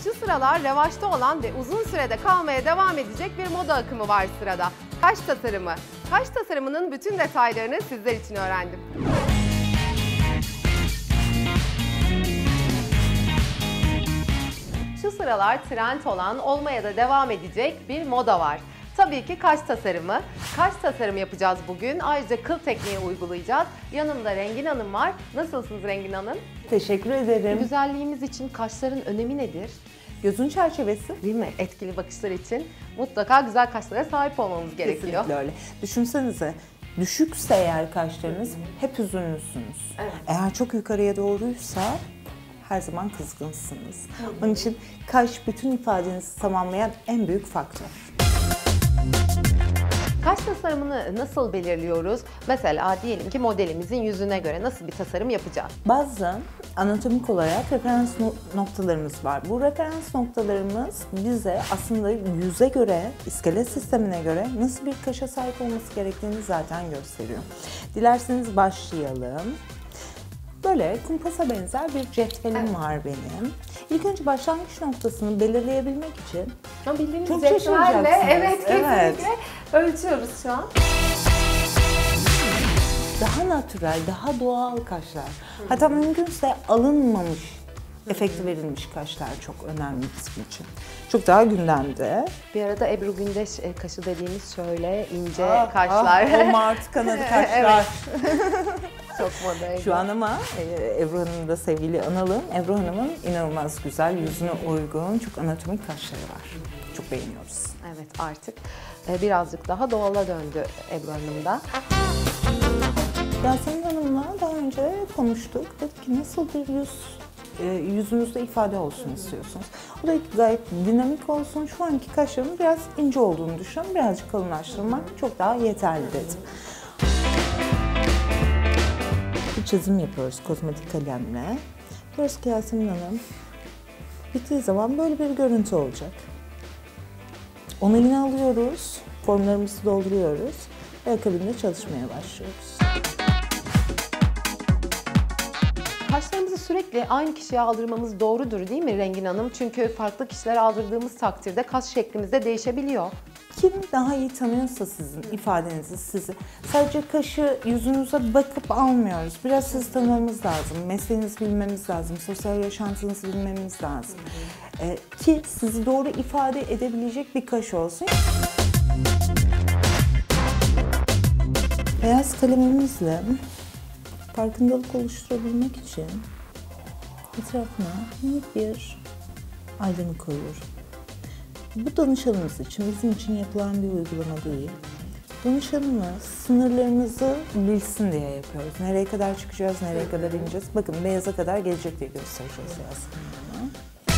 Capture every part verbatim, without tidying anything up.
Şu sıralar revaçta olan ve uzun sürede kalmaya devam edecek bir moda akımı var sırada. Kaş tasarımı. Kaş tasarımının bütün detaylarını sizler için öğrendim. Şu sıralar trend olan, olmaya da devam edecek bir moda var. Tabii ki kaş tasarımı. Kaş tasarımı yapacağız bugün. Ayrıca kıl tekniği uygulayacağız. Yanımda Rengin Hanım var. Nasılsınız Rengin Hanım? Teşekkür ederim. Güzelliğimiz için kaşların önemi nedir? Gözün çerçevesi. Değil mi? Etkili bakışlar için mutlaka güzel kaşlara sahip olmamız gerekiyor. Kesinlikle öyle. Düşünsenize, düşükse eğer kaşlarınız hep üzünlüsünüz. Evet. Eğer çok yukarıya doğruysa her zaman kızgınsınız. Onun için kaş bütün ifadenizi tamamlayan en büyük faktör. Kaş tasarımını nasıl belirliyoruz? Mesela diyelim ki modelimizin yüzüne göre nasıl bir tasarım yapacağız? Bazı anatomik olarak referans noktalarımız var. Bu referans noktalarımız bize aslında yüze göre, iskelet sistemine göre nasıl bir kaşa sahip olması gerektiğini zaten gösteriyor. Dilerseniz başlayalım. Böyle kumpasa benzer bir cetvelim evet. var benim. İlk önce başlangıç noktasını belirleyebilmek için ha, bildiğimiz çok cetvelle, şaşıracaksınız. evet, kesinlikle evet. ölçüyoruz şu an. Daha natürel, daha doğal kaşlar. Hı-hı. Hatta mümkünse alınmamış, Hı-hı. efekti verilmiş kaşlar çok önemli bizim için. Çok daha gündemde. Bir arada Ebru Gündeş kaşı dediğimiz şöyle ince ah, kaşlar. Ah, o martı kanadı kaşlar. Çok modaydı. Şu an ama Ebru Hanım'ı da sevgili analım. Ebru Hanım'ın inanılmaz güzel, yüzüne uygun, çok anatomik kaşları var. Çok beğeniyoruz. Evet, artık birazcık daha doğala döndü Ebru Hanım da. Yasemin Hanım'la daha önce konuştuk. Dedik ki nasıl bir yüz, yüzünüzde ifade olsun istiyorsunuz. O da gayet dinamik olsun. Şu anki kaşlarımın biraz ince olduğunu düşünüyorum. Birazcık kalınlaştırmak çok daha yeterli dedim. Bir çizim yapıyoruz kozmetik kalemle. Diyoruz ki Yasemin Hanım, bittiği zaman böyle bir görüntü olacak. Onu yine alıyoruz, formlarımızı dolduruyoruz ve akabinde çalışmaya başlıyoruz. Kaşlarımızı sürekli aynı kişiye aldırmamız doğrudur değil mi Rengin Hanım? Çünkü farklı kişilere aldırdığımız takdirde kaş şeklimiz de değişebiliyor. Kim daha iyi tanıyorsa sizin ifadenizi, sizi sadece kaşı yüzünüze bakıp almıyoruz. Biraz sizi tanımamız lazım, mesleğinizi bilmemiz lazım, sosyal yaşantınızı bilmemiz lazım. Ee, ki sizi doğru ifade edebilecek bir kaş olsun. Beyaz kalemimizle farkındalık oluşturabilmek için etrafına minik bir aydınlık koyuyorum. Bu danışanımız için, bizim için yapılan bir uygulama değil. Danışanımız sınırlarımızı bilsin diye yapıyoruz. Nereye kadar çıkacağız, nereye kadar ineceğiz. Bakın beyaza kadar gelecek diye göstereceğiz aslında.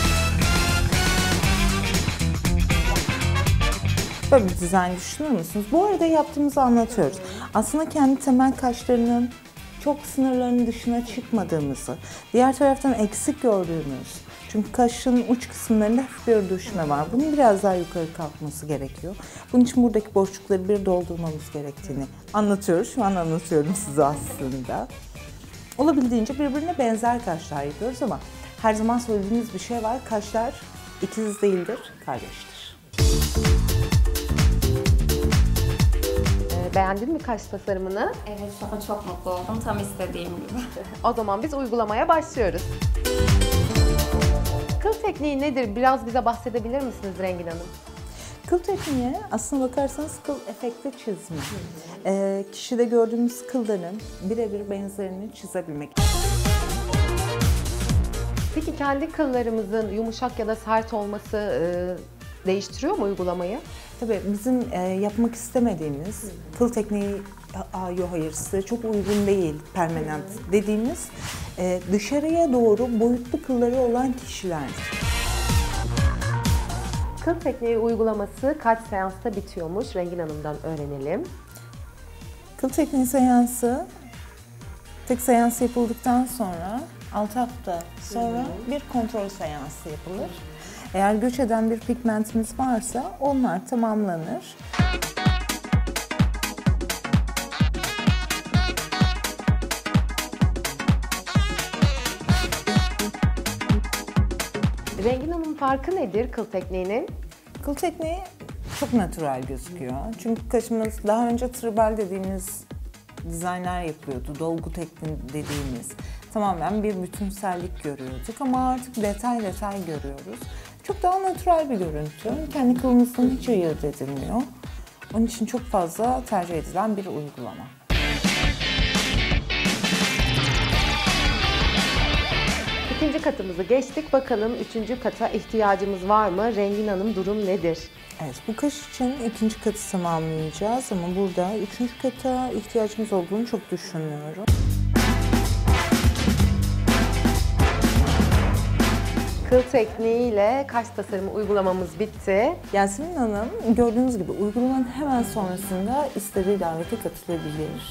Böyle bir dizayn düşünür müsünüz? Bu arada yaptığımızı anlatıyoruz. Aslında kendi temel kaşlarının çok sınırlarının dışına çıkmadığımızı, diğer taraftan eksik gördüğümüz, çünkü kaşın uç kısımlarında hafif bir düşme var. Bunun biraz daha yukarı kalkması gerekiyor. Bunun için buradaki boşlukları bir doldurmamız gerektiğini anlatıyoruz. Şu an anlatıyorum size aslında. Olabildiğince birbirine benzer kaşlar yapıyoruz ama her zaman söylediğimiz bir şey var. Kaşlar ikiz değildir, kardeştir. Beğendin mi kaş tasarımını? Evet, sana çok mutlu oldum. Tam istediğim gibi. O zaman biz uygulamaya başlıyoruz. Kıl tekniği nedir? Biraz bize bahsedebilir misiniz Rengin Hanım? Kıl tekniği aslına bakarsanız kıl efekti çizme. Ee, kişide gördüğümüz kılların birebir benzerini çizebilmek. Peki kendi kıllarımızın yumuşak ya da sert olması e, değiştiriyor mu uygulamayı? Tabii bizim e, yapmak istemediğimiz Hı. kıl tekniği, aa yok hayır size çok uygun değil, permanent Hı. dediğimiz e, dışarıya doğru boyutlu kılları olan kişiler. Kıl tekniği uygulaması kaç seansta bitiyormuş? Rengin Hanım'dan öğrenelim. Kıl tekniği seansı, tek seans yapıldıktan sonra altı hafta sonra Hı. bir kontrol seansı yapılır. Eğer göç eden bir pigmentimiz varsa onlar tamamlanır. Rengin Hanım'ın farkı nedir kıl tekniğinin? Kıl tekniği çok natürel gözüküyor. Çünkü kaşımız daha önce tribal dediğimiz dizaynlar yapıyordu. Dolgu tekniği dediğimiz. Tamamen bir bütünsellik görüyorduk ama artık detay detay görüyoruz. Çok daha natürel bir görüntü. Kendi kılımızdan hiç ayırt edilmiyor. Onun için çok fazla tercih edilen bir uygulama. İkinci katımızı geçtik. Bakalım üçüncü kata ihtiyacımız var mı? Rengin Hanım durum nedir? Evet, bu kaş için ikinci katı tamamlayacağız ama burada üçüncü kata ihtiyacımız olduğunu çok düşünmüyorum. Kıl tekniğiyle kaş tasarımı uygulamamız bitti. Yasemin Hanım gördüğünüz gibi uygulamanın hemen sonrasında istediği davete katılabilir.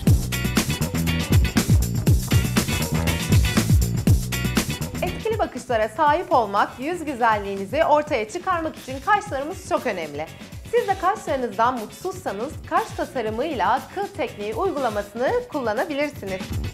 Etkili bakışlara sahip olmak, yüz güzelliğinizi ortaya çıkarmak için kaşlarımız çok önemli. Siz de kaşlarınızdan mutsuzsanız kaş tasarımıyla kıl tekniği uygulamasını kullanabilirsiniz.